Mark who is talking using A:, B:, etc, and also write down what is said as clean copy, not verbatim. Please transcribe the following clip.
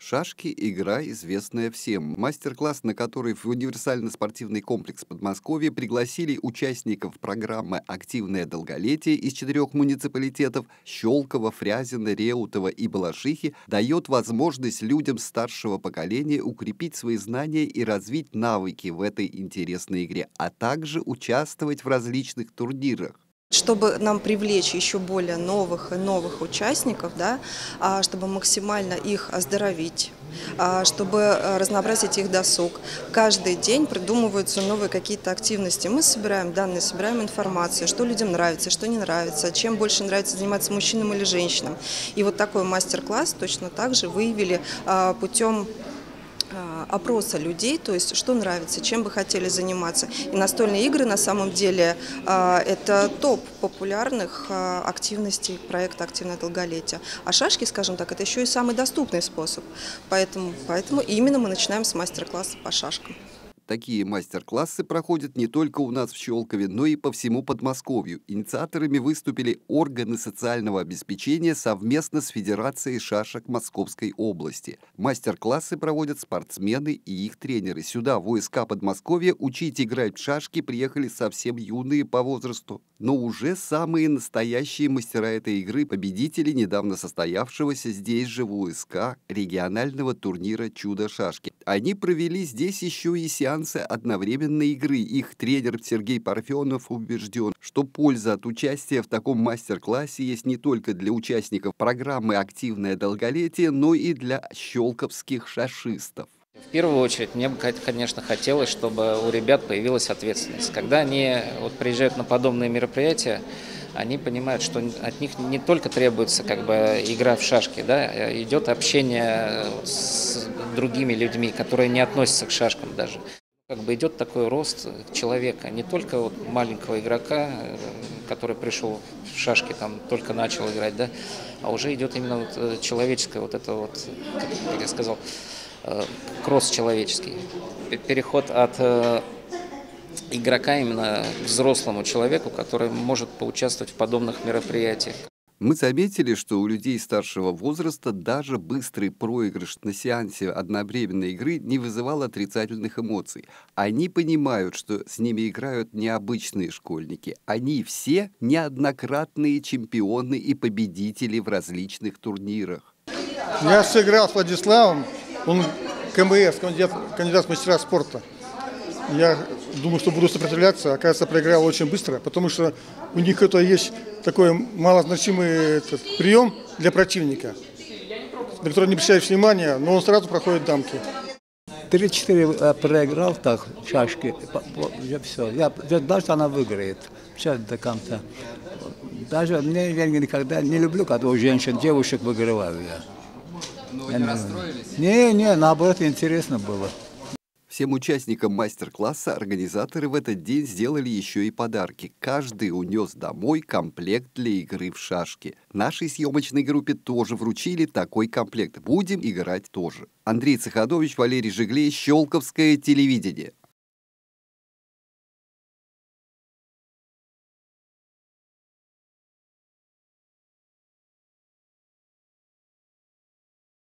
A: Шашки – игра, известная всем. Мастер-класс, на который в универсально-спортивный комплекс Подмосковья пригласили участников программы «Активное долголетие» из 4 муниципалитетов – Щелково, Фрязино, Реутово и Балашихи, дает возможность людям старшего поколения укрепить свои знания и развить навыки в этой интересной игре, а также участвовать в различных турнирах.
B: Чтобы нам привлечь еще более новых и новых участников, да, чтобы максимально их оздоровить, чтобы разнообразить их досуг. Каждый день придумываются новые какие-то активности. Мы собираем данные, собираем информацию, что людям нравится, что не нравится, чем больше нравится заниматься мужчинам или женщинам. И вот такой мастер-класс точно так же выявили путем опроса людей, то есть что нравится, чем бы хотели заниматься. И настольные игры на самом деле это топ популярных активностей проекта «Активное долголетие». А шашки, скажем так, это еще и самый доступный способ. Поэтому именно мы начинаем с мастер-класса по шашкам.
A: Такие мастер-классы проходят не только у нас в Щелкове, но и по всему Подмосковью. Инициаторами выступили органы социального обеспечения совместно с Федерацией шашек Московской области. Мастер-классы проводят спортсмены и их тренеры. Сюда, в ОСК Подмосковья, учить играть в шашки приехали совсем юные по возрасту. Но уже самые настоящие мастера этой игры, победители недавно состоявшегося здесь же в ОСК регионального турнира «Чудо-шашки». Они провели здесь еще и сеансы одновременной игры. Их тренер Сергей Парфенов убежден, что польза от участия в таком мастер-классе есть не только для участников программы «Активное долголетие», но и для щелковских шашистов.
C: В первую очередь, мне бы, конечно, хотелось, чтобы у ребят появилась ответственность. Когда они приезжают на подобные мероприятия, они понимают, что от них не только требуется игра в шашки, да, идет общение с другими людьми, которые не относятся к шашкам даже. Идет такой рост человека, не только маленького игрока, который пришел в шашки, только начал играть, да, а уже идет именно человеческое, как я сказал, кросс человеческий, переход от игрока именно к взрослому человеку, который может поучаствовать в подобных мероприятиях.
A: Мы заметили, что у людей старшего возраста даже быстрый проигрыш на сеансе одновременной игры не вызывал отрицательных эмоций. Они понимают, что с ними играют необычные школьники. Они все неоднократные чемпионы и победители в различных турнирах.
D: Я сыграл с Владиславом, он КМС, кандидат в мастера спорта. Я думаю, что буду сопротивляться, оказывается, проиграл очень быстро, потому что у них есть такой малозначимый прием для противника, на который не обращаешь внимания, но он сразу проходит дамки.
E: 3-4 проиграл так шашки, все. Я ждал, что она выиграет. Все до конца. Даже мне я никогда не люблю, когда у женщин, девушек выигрываю я.
A: Но не расстроились?
E: Не, наоборот, интересно было.
A: Всем участникам мастер-класса организаторы в этот день сделали еще и подарки. Каждый унес домой комплект для игры в шашки. Нашей съемочной группе тоже вручили такой комплект. Будем играть тоже. Андрей Цеханович, Валерий Жиглей, Щелковское телевидение.